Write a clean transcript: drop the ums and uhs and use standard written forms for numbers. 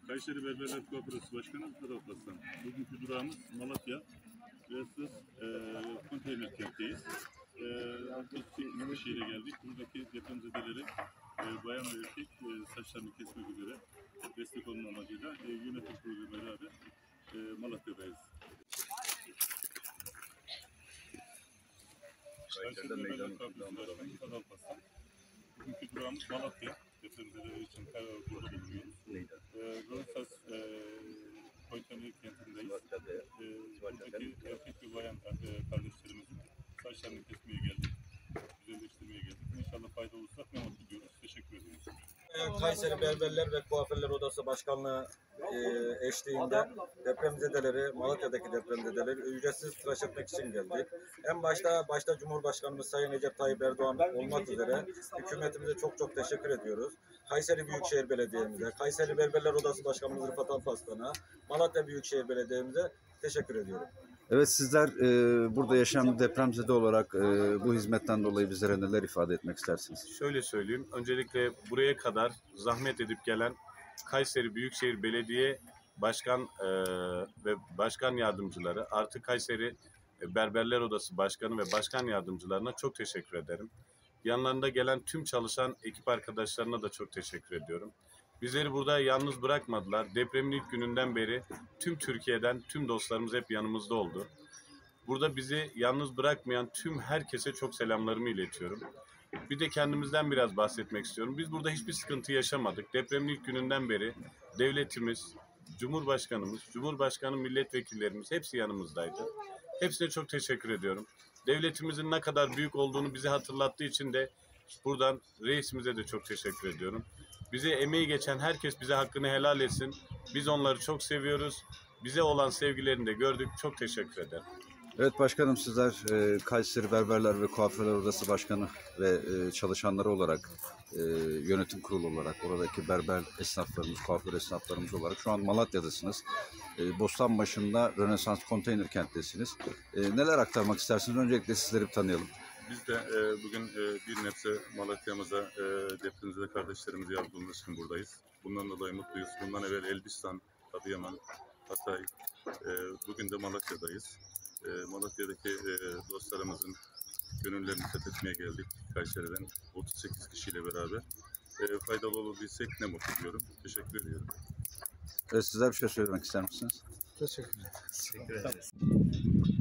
Kayseri Berberler Kooperatif Başkanı Mustafa Aslan. Bugünkü durağımız Malatya ve Sız konteyner kentteyiz. Eskişehir'e geldik. Buradaki depremzedeleri bayan ve erkek saçlarını kesmek üzere destek olma amacıyla yönetim kurulu beraber Malatya'dayız. Kayseri Berberler Kooperatif Başkanı Mustafa Aslan. Bugünkü durağımız Malatya. Depremzedeler için burada bulunuyoruz. Rönesans konteyner kentindeyiz. Buradaki erkek ve bayan kardeşlerimizin saçlarını kesmeye geldik. Güzelleştirmeye geldik. İnşallah fayda olursak ne mutlu diyoruz. Teşekkür ederiz. Kayseri Berberler ve Kuaförler Odası Başkanlığı eşliğinde depremzedeleri, Malatya'daki depremzedeleri ücretsiz tıraş etmek için geldik. En başta Cumhurbaşkanımız Sayın Recep Tayyip Erdoğan olmak üzere hükümetimize çok teşekkür ediyoruz. Kayseri Büyükşehir Belediye'mize, Kayseri Berberler Odası Başkanımız Rıfat Alparslan'a, Malatya Büyükşehir Belediye'mize teşekkür ediyorum. Evet, sizler burada yaşayan depremzede olarak bu hizmetten dolayı bizlere neler ifade etmek istersiniz? Şöyle söyleyeyim, öncelikle buraya kadar zahmet edip gelen Kayseri Büyükşehir Belediye Başkan ve Başkan Yardımcıları, artı Kayseri Berberler Odası Başkanı ve Başkan Yardımcılarına çok teşekkür ederim. Yanlarında gelen tüm çalışan ekip arkadaşlarına da çok teşekkür ediyorum. Bizleri burada yalnız bırakmadılar. Depremin ilk gününden beri tüm Türkiye'den tüm dostlarımız hep yanımızda oldu. Burada bizi yalnız bırakmayan tüm herkese çok selamlarımı iletiyorum. Bir de kendimizden biraz bahsetmek istiyorum. Biz burada hiçbir sıkıntı yaşamadık. Depremin ilk gününden beri devletimiz, Cumhurbaşkanı milletvekillerimiz hepsi yanımızdaydı. Hepsine çok teşekkür ediyorum. Devletimizin ne kadar büyük olduğunu bize hatırlattığı için de buradan reisimize de çok teşekkür ediyorum. Bize emeği geçen herkes bize hakkını helal etsin. Biz onları çok seviyoruz. Bize olan sevgilerini de gördük. Çok teşekkür ederim. Evet başkanım, sizler Kayseri Berberler ve Kuaförler Odası Başkanı ve çalışanları olarak, yönetim kurulu olarak, oradaki berber esnaflarımız, kuaför esnaflarımız olarak şu an Malatya'dasınız. Bostanbaşı'nda Rönesans konteyner kenttesiniz. Neler aktarmak istersiniz? Öncelikle sizleri bir tanıyalım. Biz de bugün bir nebze Malatya'mıza depremzede kardeşlerimizi yardımcımız için buradayız. Bundan dolayı mutluyuz. Bundan evvel Elbistan, Adıyaman, Hatay, bugün de Malatya'dayız. Malatya'daki dostlarımızın gönüllerini fethetmeye geldik Kayseri'den 38 kişiyle beraber. Faydalı olabilsek ne mutlu diyorum. Teşekkür ediyorum. Sizler bir şey söylemek ister misiniz? Teşekkür ederim.